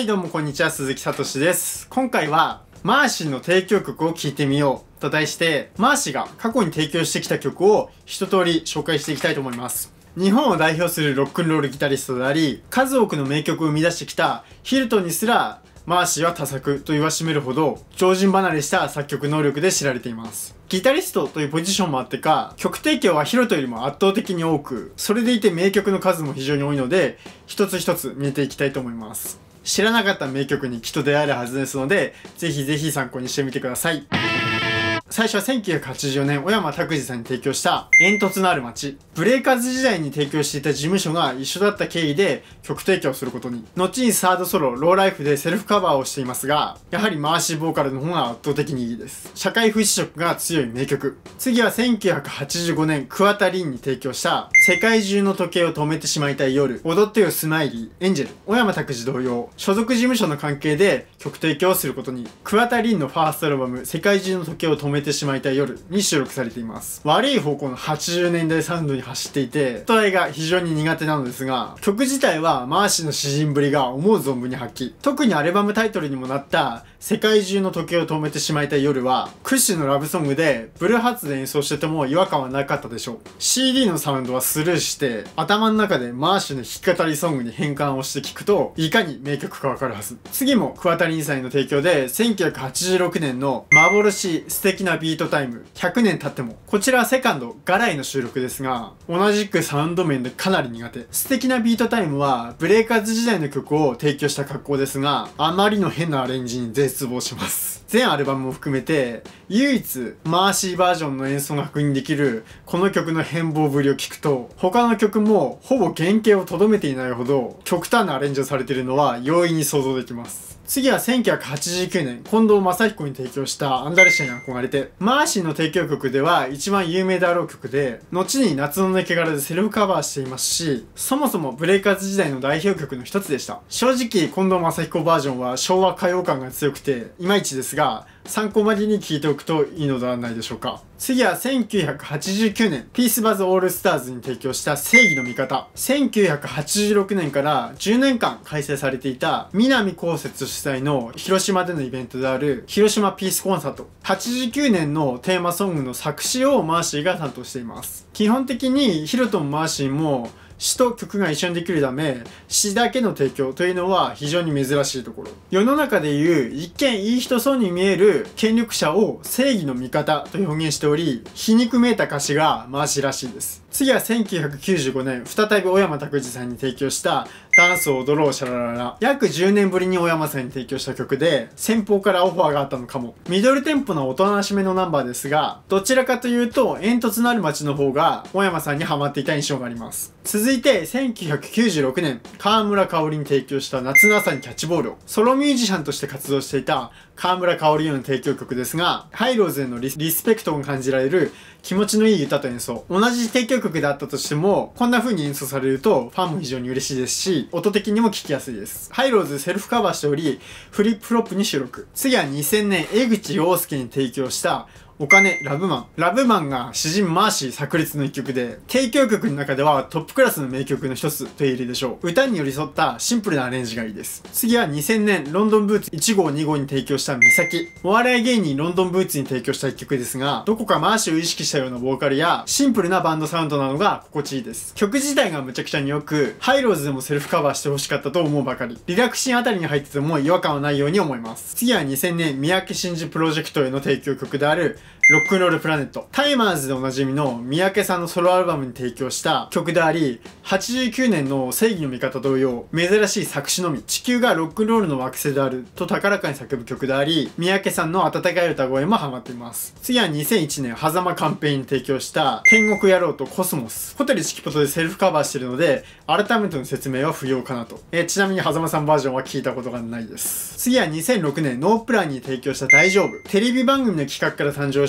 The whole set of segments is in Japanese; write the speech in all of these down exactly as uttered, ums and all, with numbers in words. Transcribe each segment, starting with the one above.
どうもこんにちは、鈴木聡です。今回はマーシーの提供曲を聴いてみようと題して、マーシーが過去に提供してきた曲を一通り紹介していきたいと思います。日本を代表するロックンロールギタリストであり、数多くの名曲を生み出してきたヒルトンにすらマーシーは多作と言わしめるほど常人離れした作曲能力で知られています。ギタリストというポジションもあってか、曲提供はヒロトよりも圧倒的に多く、それでいて名曲の数も非常に多いので、一つ一つ見えていきたいと思います。知らなかった名曲にきっと出会えるはずですので、ぜひぜひ参考にしてみてください。最初はせんきゅうひゃくはちじゅうよねん、小山拓司さんに提供した煙突のある街。ブレイカーズ時代に提供していた事務所が一緒だった経緯で曲提供することに。後にサードソロ、ローライフでセルフカバーをしていますが、やはりマーシーボーカルの方が圧倒的にいいです。社会風刺色が強い名曲。次はせんきゅうひゃくはちじゅうごねん、桑田凛に提供した世界中の時計を止めてしまいたい夜、踊ってよスマイリー、エンジェル。小山拓司同様、所属事務所の関係で曲提供をすることに。桑田凛のファーストアルバム、世界中の時計を止めてしまいたい夜に収録されています。悪い方向のはちじゅうねんだいサウンドに走っていて、トライが非常に苦手なのですが、曲自体はマーシーの詩人ぶりが思う存分に発揮。特にアルバムタイトルにもなった世界中の時計を止めてしまいたい夜は、屈指のラブソングで、ブルーハーツで演奏してても違和感はなかったでしょう。シーディー のサウンドはスルーして、頭の中でマーシーの弾き語りソングに変換をして聴くと、いかに名曲かわかるはず。次も桑田凛さんの提供で、せんきゅうひゃくはちじゅうろくねんの幻素敵なビートタイム、ひゃくねん経っても。こちらはセカンド、ガライの収録ですが、同じくサウンド面でかなり苦手。素敵なビートタイムは、ブレイカーズ時代の曲を提供した格好ですが、あまりの変なアレンジに絶望します。全アルバムも含めて、唯一マーシーバージョンの演奏が確認できるこの曲の変貌ぶりを聞くと、他の曲もほぼ原型をとどめていないほど極端なアレンジをされているのは容易に想像できます。次はせんきゅうひゃくはちじゅうきゅうねん、近藤正彦に提供したアンダルシアに憧れて。マーシーの提供曲では一番有名であろう曲で、後に夏の抜け殻でセルフカバーしていますし、そもそもブレイカーズ時代の代表曲の一つでした。正直、近藤正彦バージョンは昭和歌謡感が強くて、いまいちですが、参考までに聴いておくといいのではないでしょうか。次はせんきゅうひゃくはちじゅうきゅうねん、ピースバズオールスターズに提供した正義の味方。せんきゅうひゃくはちじゅうろくねんからじゅうねんかん開催されていた南こうせつ主催の広島でのイベントである広島ピースコンサート。はちじゅうきゅうねんのテーマソングの作詞をマーシーが担当しています。基本的にヒロトン・マーシーも詩と曲が一緒にできるため、詩だけの提供というのは非常に珍しいところ。世の中でいう一見いい人そうに見える権力者を正義の味方と表現しており、皮肉めいた歌詞がマーシーらしいです。次はせんきゅうひゃくきゅうじゅうごねん、再び小山拓司さんに提供したダンスを踊ろうシャラララ。約じゅうねんぶりに小山さんに提供した曲で、先方からオファーがあったのかも。ミドルテンポなおとなしめのナンバーですが、どちらかというと煙突のある街の方が小山さんにハマっていた印象があります。続いてせんきゅうひゃくきゅうじゅうろくねん、川村香織に提供した夏の朝にキャッチボールを。ソロミュージシャンとして活動していた川村香織への提供曲ですが、ハイローズへのリスペクトが感じられる気持ちのいい歌と演奏。同じ提供曲であったとしても、こんな風に演奏されるとファンも非常に嬉しいですし、音的にも聴きやすいです。ハイローズセルフカバーしており、フリップフロップに収録。次はにせんねん、江口洋介に提供したお金、ラブマン。ラブマンが詩人マーシー炸裂の一曲で、提供曲の中ではトップクラスの名曲の一つと言えるでしょう。歌に寄り添ったシンプルなアレンジがいいです。次はにせんねん、ロンドンブーツいちごうにごうに提供したミサキ。お笑い芸人ロンドンブーツに提供した一曲ですが、どこかマーシーを意識したようなボーカルや、シンプルなバンドサウンドなのが心地いいです。曲自体がむちゃくちゃに良く、ハイローズでもセルフカバーしてほしかったと思うばかり。リラクシンあたりに入ってても違和感はないように思います。次はにせんねん、三宅真司プロジェクトへの提供曲である、ロックンロールプラネット。タイマーズでおなじみの三宅さんのソロアルバムに提供した曲であり、はちじゅうきゅうねんの正義の味方同様、珍しい作詞のみ、地球がロックンロールの惑星であると高らかに叫ぶ曲であり、三宅さんの温かい歌声もハマっています。次はにせんいちねん、狭間カンペインに提供した天国野郎とコスモス。ホテルチキポトでセルフカバーしているので、改めての説明は不要かなと。えちなみに狭間さんバージョンは聞いたことがないです。次はにせんろくねん、ノープランに提供した大丈夫。テレビ番組の企画から誕生し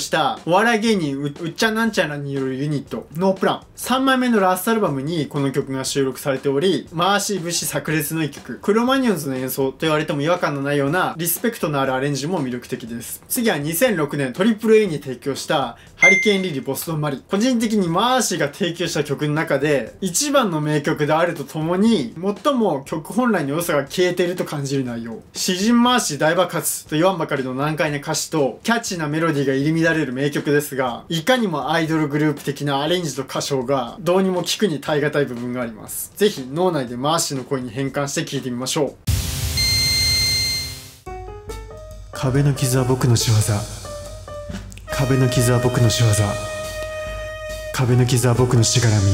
したお笑い芸人 う, うっちゃなんちゃらによるユニットノープラン。さんまいめのラストアルバムにこの曲が収録されており、回し節炸裂の一曲、クロマニオンズの演奏と言われても違和感のないようなリスペクトのあるアレンジも魅力的です。次はにせんろくねん トリプルエー に提供したハリケーンリリボストンマリ。個人的にマーシーが提供した曲の中で一番の名曲であるとともに、最も曲本来の良さが消えていると感じる内容。詩人マーシー大爆発と言わんばかりの難解な歌詞とキャッチーなメロディーが入り乱れる名曲ですが、いかにもアイドルグループ的なアレンジと歌唱がどうにも聞くに耐え難い部分があります。ぜひ脳内でマーシーの声に変換して聴いてみましょう。壁の傷は僕の仕業、壁の傷は僕の仕業、壁の傷は僕のしがらみ。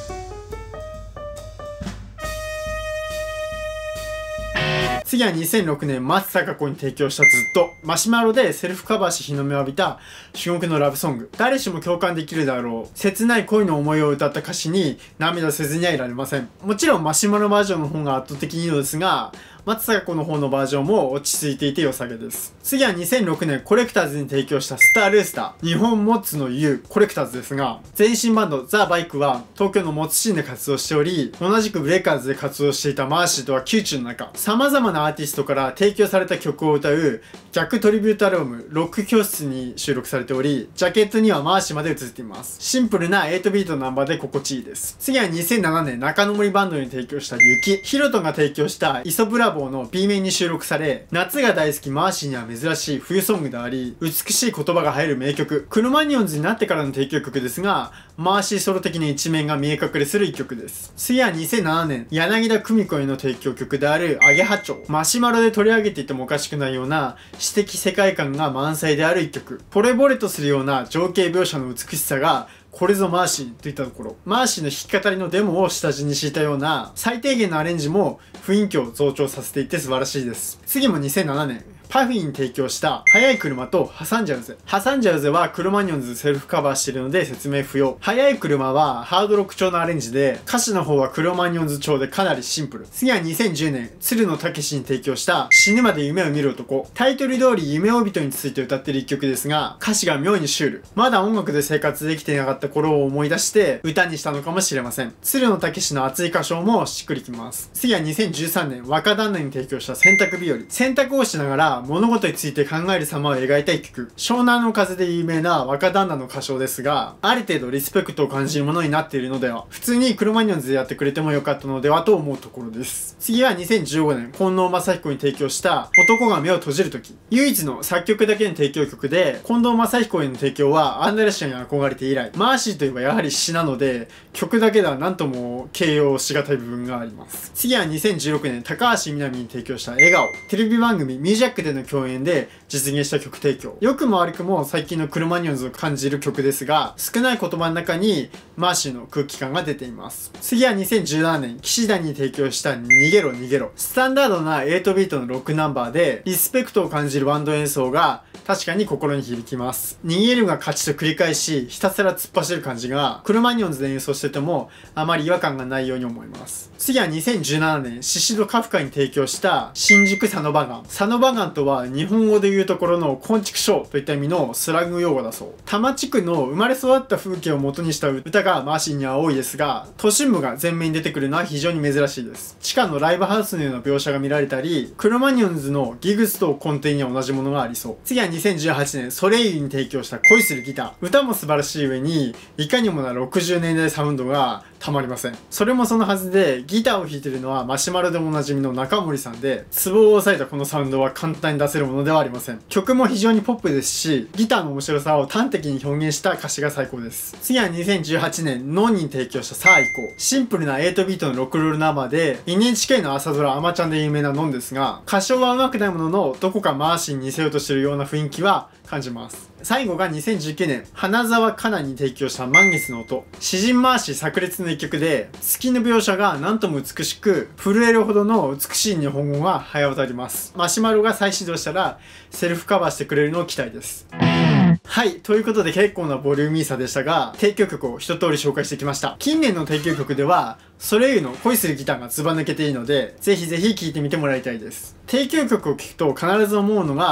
次はにせんろくねん松たか子に提供したずっと、マシュマロでセルフカバーし日の目を浴びた珠玉のラブソング。誰しも共感できるだろう切ない恋の思いを歌った歌詞に涙せずにはいられません。もちろんマシュマロバージョンの方が圧倒的にいいのですが、松たか子の方のバージョンも落ち着いていて良さげです。次はにせんろくねんコレクターズに提供したスタールースター、日本モッツの U コレクターズですが、前身バンドザ・バイクは東京のモッツシーンで活動しており、同じくブレイカーズで活動していたマーシーとは窮地の中、様々なアーティストから提供された曲を歌う逆トリビュートアルバムロック教室に収録されており、ジャケットにはマーシーまで映っています。シンプルなエイトビートのナンバーで心地いいです。次はにせんななねん中野森バンドに提供した雪、ヒロトが提供したイソブラボーの B 面に収録され、夏が大好きマーシーには珍しい冬ソングであり、美しい言葉が入る名曲。クロマニオンズになってからの提供曲ですが、マーシーソロ的な一面が見え隠れする一曲です。次はにせんななねん柳田久美子への提供曲であるアゲハチョウ。マシュマロで取り上げていてもおかしくないような詩的世界観が満載である一曲。惚れ惚れとするような情景描写の美しさがこれぞマーシーといったところ、マーシーの弾き語りのデモを下地に敷いたような最低限のアレンジも雰囲気を増長させていて素晴らしいです。次もにせんななねんパフィーに提供した速い車と挟んじゃうぜ。挟んじゃうぜはクロマニオンズセルフカバーしているので説明不要。速い車はハードロック調のアレンジで、歌詞の方はクロマニオンズ調でかなりシンプル。次はにせんじゅうねん鶴野武に提供した死ぬまで夢を見る男。タイトル通り夢追い人について歌っている一曲ですが、歌詞が妙にシュール。まだ音楽で生活できていなかった頃を思い出して歌にしたのかもしれません。鶴野武の熱い歌唱もしっくりきます。次はにせんじゅうさんねん若旦那に提供した洗濯日和。洗濯をしながら物事について考える様を描いた一曲。湘南の風で有名な若旦那の歌唱ですが、ある程度リスペクトを感じるものになっているのでは、普通にクロマニオンズでやってくれてもよかったのではと思うところです。次はにせんじゅうごねん近藤正彦に提供した男が目を閉じるとき。唯一の作曲だけの提供曲で、近藤正彦への提供はアンダレシアに憧れて以来。マーシーといえばやはり詩なので、曲だけでは何とも形容しがたい部分があります。次はにせんじゅうろくねん高橋みなみに提供した笑顔。テレビ番組ミュージャックでの共演で実現した曲提供。良くも悪くも最近のクロマニオンズを感じる曲ですが、少ない言葉の中にマーシーの空気感が出ています。次はにせんじゅうななねん岸田に提供した逃げろ逃げろ。スタンダードなエイトビートのロックナンバーでリスペクトを感じるバンド演奏が確かに心に響きます。逃げるが勝ちと繰り返しひたすら突っ走る感じがクロマニオンズで演奏しててもあまり違和感がないように思います。次はにせんじゅうななねんシシドカフカに提供した新宿サノバガン。サノバガンとは日本語で言うところの昆虫症といった意味のスラング用語だそう。多摩地区の生まれ育った風景を元にした歌がマーシーには多いですが、都心部が前面に出てくるのは非常に珍しいです。地下のライブハウスのような描写が見られたり、クロマニオンズのギグスと根底には同じものがありそう。次はにせんじゅうはちねんソレイユに提供した恋するギター。歌も素晴らしい上にいかにもなろくじゅうねんだいサウンドがたまりません。それもそのはずで、ギターを弾いているのはマシュマロでおなじみの中森さんで、ツボを押さえたこのサウンドは簡単に出せるものではありません。曲も非常にポップですし、ギターの面白さを端的に表現した歌詞が最高です。次はにせんじゅうはちねんノンに提供したさあ行こう。シンプルなエイトビートのロックロールナンバーで エヌエイチケー の朝ドラあまちゃんで有名なノンですが、歌唱は上手くないもののどこかマーシーに似せようとしているような雰囲気は感じます。最後がにせんじゅうきゅうねん花澤香菜に提供した満月の音。詩人マーシー炸裂の一曲で、月の描写が何とも美しく震えるほどの美しい日本語が早渡ります。マシュマロが再始動したらセルフカバーしてくれるのを期待です。はい。ということで結構なボリューミーさでしたが、提供曲を一通り紹介してきました。近年の提供曲では、ソレイユの恋するギターがずば抜けていいので、ぜひぜひ聴いてみてもらいたいです。提供曲を聴くと必ず思うのが、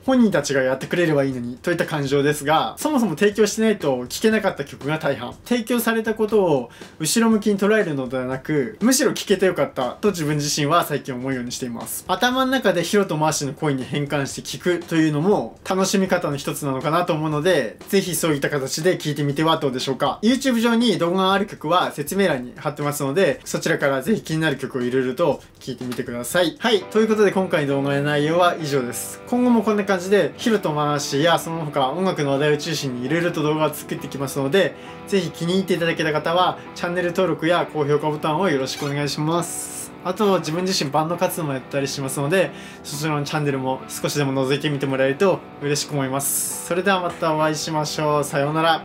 本人たちがやってくれればいいのにといった感情ですが、そもそも提供してないと聴けなかった曲が大半。提供されたことを後ろ向きに捉えるのではなく、むしろ聴けてよかったと自分自身は最近思うようにしています。頭の中でヒロとマーシーの声に変換して聴くというのも楽しみ方の一つなのかなと思うので、ぜひそういった形で聴いてみてはどうでしょうか。YouTube 上に動画がある曲は説明欄に貼ってますので、そちらからぜひ気になる曲をいろいろと聴いてみてください。はい、ということで今回の動画の内容は以上です。今後もこんな感じでヒロとマーシーやその他音楽の話題を中心にいろいろと動画を作っていきますので、ぜひ気に入っていただけた方はチャンネル登録や高評価ボタンをよろしくお願いします。あと自分自身バンド活動もやったりしますので、そちらのチャンネルも少しでも覗いてみてもらえると嬉しく思います。それではまたお会いしましょう。さようなら。